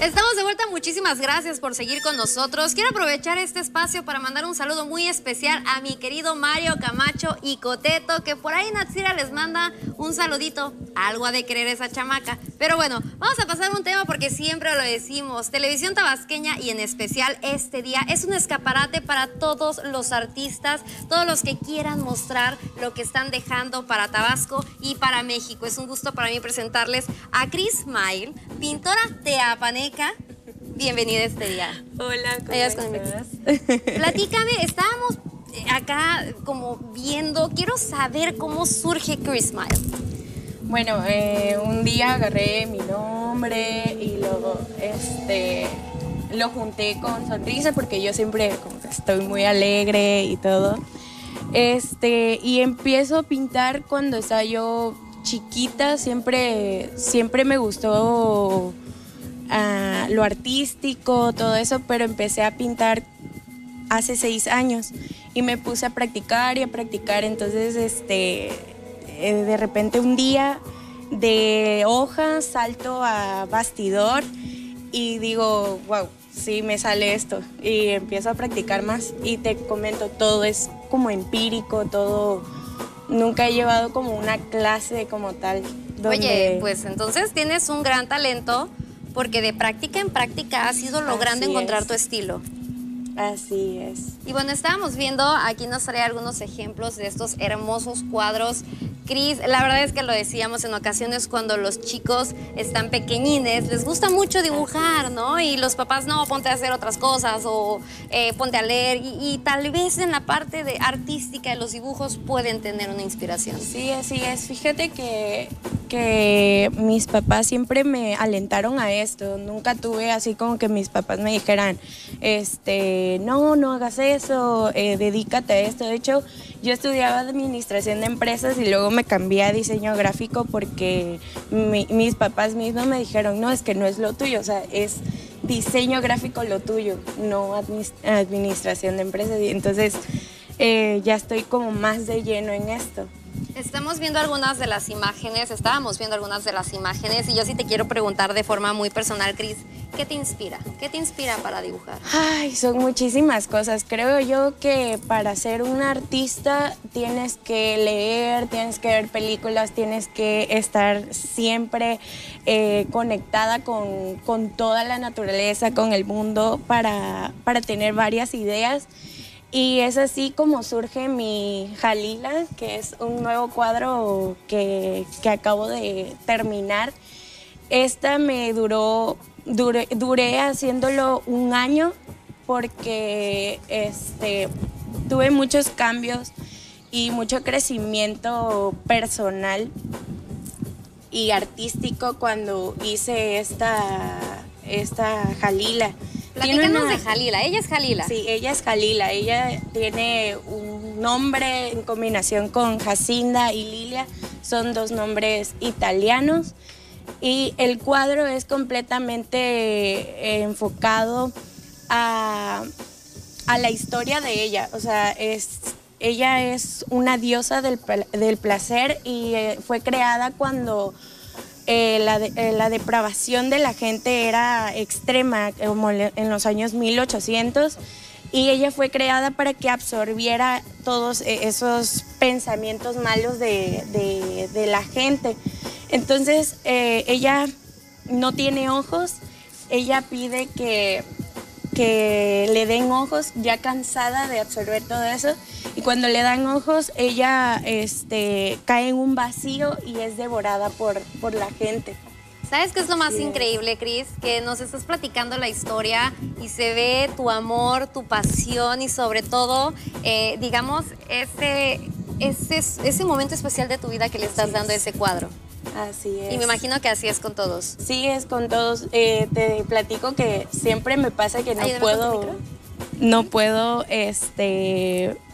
Estamos de vuelta, muchísimas gracias por seguir con nosotros. Quiero aprovechar este espacio para mandar un saludo muy especial a mi querido Mario Camacho y Coteto, que por ahí Natsira les manda un saludito. Algo ha de querer esa chamaca. Pero bueno, vamos a pasar a un tema porque siempre lo decimos. Televisión tabasqueña y en especial este día es un escaparate para todos los artistas, todos los que quieran mostrar lo que están dejando para Tabasco y para México. Es un gusto para mí presentarles a Cris Mail, pintora teapaneca. Bienvenida este día. Hola, ¿cómo estás? Platícame, estábamos acá como viendo, quiero saber cómo surge Cris Mail. Bueno, un día agarré mi nombre y lo junté con Sonrisa porque yo siempre como que estoy muy alegre y todo. Y empiezo a pintar cuando estaba yo chiquita, siempre me gustó lo artístico, todo eso, pero empecé a pintar hace 6 años y me puse a practicar y a practicar. Entonces, de repente un día de hoja salto a bastidor y digo, wow, sí me sale esto, y empiezo a practicar más. Y te comento, todo es como empírico, todo, nunca he llevado como una clase como tal. Oye, pues entonces tienes un gran talento, porque de práctica en práctica has ido logrando encontrar tu estilo. Así es. Y bueno, estábamos viendo, aquí nos trae algunos ejemplos de estos hermosos cuadros. Cris, la verdad es que lo decíamos en ocasiones cuando los chicos están pequeñines, les gusta mucho dibujar, ¿no? Y los papás, no, ponte a hacer otras cosas o ponte a leer. Y tal vez en la parte de artística de los dibujos pueden tener una inspiración. Sí, así es. Fíjate que mis papás siempre me alentaron a esto. Nunca tuve así como que mis papás me dijeran, no hagas eso, dedícate a esto. De hecho, yo estudiaba administración de empresas y luego me cambié a diseño gráfico porque mis papás mismos me dijeron, no, es que no es lo tuyo, o sea, es diseño gráfico lo tuyo, no administración de empresas. Y entonces ya estoy como más de lleno en esto. Estábamos viendo algunas de las imágenes y yo sí te quiero preguntar de forma muy personal, Cris, ¿qué te inspira? ¿Qué te inspira para dibujar? Ay, son muchísimas cosas. Creo yo que para ser un artista tienes que leer, tienes que ver películas, tienes que estar siempre conectada con toda la naturaleza, con el mundo, para tener varias ideas. Y es así como surge mi Jalila, que es un nuevo cuadro que acabo de terminar. Esta me duré haciéndolo 1 año porque tuve muchos cambios y mucho crecimiento personal y artístico cuando hice esta Jalila. Platícanos de Jalila, ella es Jalila. Sí, ella es Jalila, ella tiene un nombre en combinación con Jacinda y Lilia, son 2 nombres italianos, y el cuadro es completamente enfocado a la historia de ella. O sea, ella es una diosa del placer y fue creada cuando la depravación de la gente era extrema, como en los años 1800, y ella fue creada para que absorbiera todos esos pensamientos malos de la gente. Entonces ella no tiene ojos, ella pide que le den ojos, ya cansada de absorber todo eso, y cuando le dan ojos ella cae en un vacío y es devorada por la gente. ¿Sabes qué es lo más increíble, Cris? Que nos estás platicando la historia y se ve tu amor, tu pasión y sobre todo, digamos, ese momento especial de tu vida que le estás dando a ese cuadro. Así es. Y me imagino que así es con todos. Sí, es con todos. Te platico que siempre me pasa que no puedo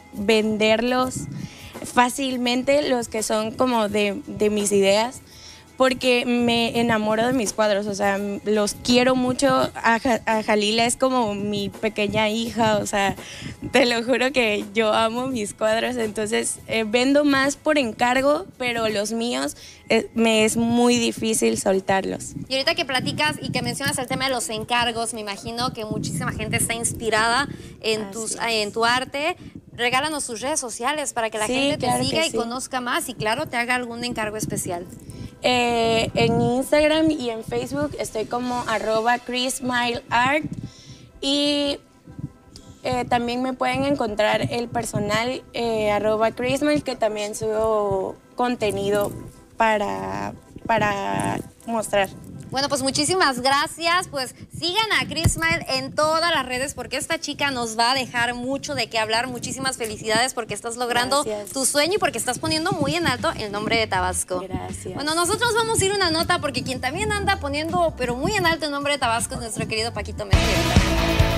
venderlos fácilmente, los que son como de mis ideas, porque me enamoro de mis cuadros, o sea, los quiero mucho. A Jalila es como mi pequeña hija, o sea, te lo juro que yo amo mis cuadros, entonces vendo más por encargo, pero los míos me es muy difícil soltarlos. Y ahorita que platicas y que mencionas el tema de los encargos, me imagino que muchísima gente está inspirada en tu arte. Regálanos tus redes sociales para que la gente te siga y conozca más y claro, te haga algún encargo especial. En Instagram y en Facebook estoy como @ChrisSmileArt y también me pueden encontrar el personal @ChrisSmile, que también subo contenido para mostrar. Bueno, pues muchísimas gracias. Pues sigan a Chris Smile en todas las redes porque esta chica nos va a dejar mucho de qué hablar. Muchísimas felicidades porque estás logrando tu sueño y porque estás poniendo muy en alto el nombre de Tabasco. Gracias. Bueno, nosotros vamos a ir una nota porque quien también anda poniendo, pero muy en alto el nombre de Tabasco es nuestro querido Paquito Mendieta.